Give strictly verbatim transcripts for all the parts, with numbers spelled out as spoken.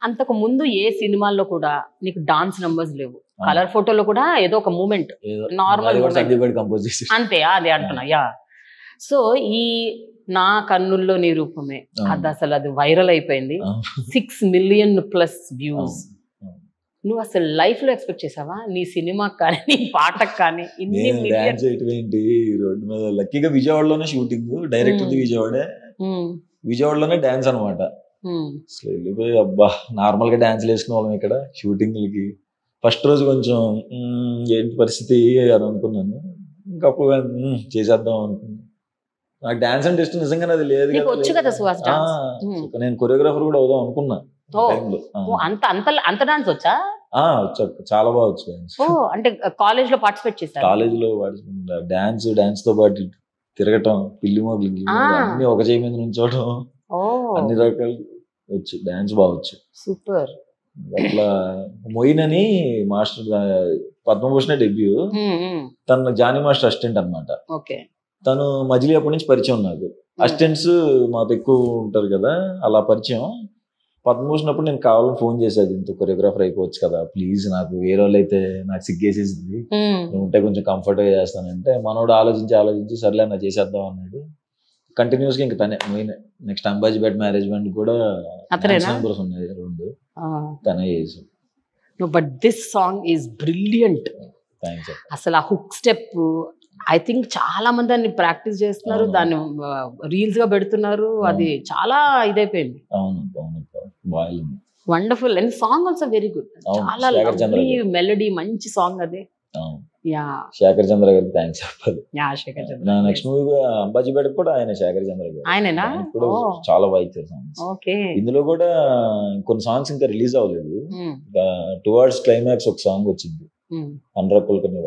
అంతకు ముందు ఏ సినిమాల్లో కూడా నీకు డాన్స్ నంబర్స్ లేవు, కలర్ ఫోటోలో కూడా ఏదో ఒక మూమెంట్ నార్మల్ అంతే, అది అంటున్నా. యా, సో ఈ నా కన్నుల్లో నీ రూపమే అది అసలు అది వైరల్ అయిపోయింది, సిక్స్ మిలియన్ ప్లస్ వ్యూస్. నువ్వు అసలు లైఫ్ లో ఎక్స్పెక్ట్ చేసావా నీ సినిమాకి కానీ నీ పాటకు కానీ ఇన్ని డాన్స్ ఏంటి? రోడ్డు మీద లక్కీగా విజయవాడలోనే షూటింగ్, డైరెక్ట్ విజయవాడ, విజయవాడలోనే డాన్స్ అనమాట. అసలు వెళ్ళిపోయి అబ్బా నార్మల్ గా డాన్స్ వేసుకునే వాళ్ళం ఇక్కడ షూటింగ్లకి. ఫస్ట్ రోజు కొంచెం ఏంటి పరిస్థితి అని అనుకున్నాను, ఇంకప్పుడు చేసేద్దాం అనుకున్నాను. నాకు డాన్స్ అంటే ఇష్టం నిజంగానే, అది లేదు. నేను కొరియోగ్రాఫర్ కూడా అవుదాం అనుకున్నా. అంత అంత అంత డాన్స్ వచ్చా? వచ్చా, చాలా బాగా వచ్చు డాన్స్. అంటే కాలేజ్ లో పార్టిసిపేట్ చేశారు? కాలేజ్ లో డాన్స్, డాన్స్ తో పాటు తిరగటం, పిల్లి మోగ్లి అన్ని ఒక చేయి మీద నుంచోవడం, అన్ని రకాలు వచ్చు. డాన్స్ బాగా వచ్చు. సూపర్. అట్లా మొయిన్ అని మాస్టర్, పద్మభూషణ డెబ్యూ, తను జానీ మాస్టర్ అసిస్టెంట్ అనమాట. తను మజిలీ అప్పటి నుంచి పరిచయం నాకు. అసిస్టెంట్స్ మాకు ఎక్కువ ఉంటారు కదా, అలా పరిచయం. పద్మభూషణ్ అప్పుడు నేను కావాలని ఫోన్ చేసేది, ఇంత కొరియోగ్రాఫర్ అయిపోవచ్చు కదా ప్లీజ్, నాకు వేరే వాళ్ళు అయితే నాకు సిగ్గేసేసింది, నువ్వు ఉంటే కొంచెం కంఫర్ట్గా చేస్తానంటే మనోడు ఆలోచించి ఆలోచించి సర్లే నా చేసేద్దాం అన్నాడు. కంటిన్యూస్ గా ఇంకా తనే main. Next Ambajipeta marriage band కూడా నంబర్స్ ఉన్నాయి రెండు, తనే చేసాం. But this song is brilliant. అసలు ఆ హుక్ స్టెప్ ఐ థింక్ చాలా మంది దాన్ని ప్రాక్టీస్ చేస్తున్నారు, దాన్ని రీల్స్ గా పెడుతున్నారు, అది చాలా ఇదైపోయింది. Wonderful. And song also very good, చాలా లవ్లీ మెలోడీ, మంచి సాంగ్ అది. యా, శేఖర్ చంద్ర గారికి థ్యాంక్స్ చెప్పాలి. యా, శేఖర్ చంద్ర. నా నెక్స్ట్ మూవీ అంబాజీపేట కూడా ఆయన, శేఖర్ చంద్ర గారు. ఆయనేనా? చాలా బాగా ఇచ్చారు సాంగ్స్. ఓకే. ఇందులో కూడా కొన్ని సాంగ్స్ ఇంకా రిలీజ్ అవ్వలేదు. టువర్డ్స్ క్లైమాక్స్ ఒక సాంగ్ వచ్చింది, అనురాగ్ కుల్కర్ని.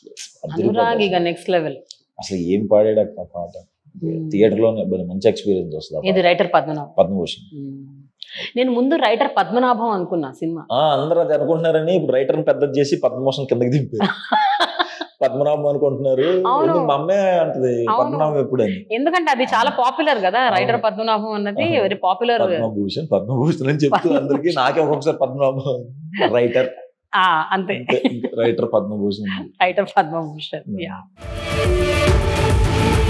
నెక్స్ట్ లెవెల్ అసలు ఏం పాడాడు ఆ పాట, థియేటర్ లోనే మంచి ఎక్స్పీరియన్స్ వస్తుంది. ఇది రైటర్ పద్మనాభం. పద్మభూషణ్. నేను ముందు రైటర్ పద్మనాభం అనుకున్నా సినిమా. అందరూ అది అనుకుంటున్నారని ఇప్పుడు రైటర్ పెద్దది చేసి పద్మభూషణ్ కిందకి దింపారు. పద్మనాభం అనుకుంటున్నారు. మా అమ్మే అంటది పద్మనాభం ఎప్పుడని, ఎందుకంటే అది చాలా పాపులర్ కదా, రైటర్ పద్మనాభం అన్నది వెరీ పాపులర్. పద్మభూషణ్ పద్మభూషణ్ అని చెప్తూ అందరికి, నాకే ఒక్కొక్కసారి పద్మనాభం రైటర్ అంతే. రైటర్ పద్మభూషణ్. రైటర్ పద్మభూషణ్.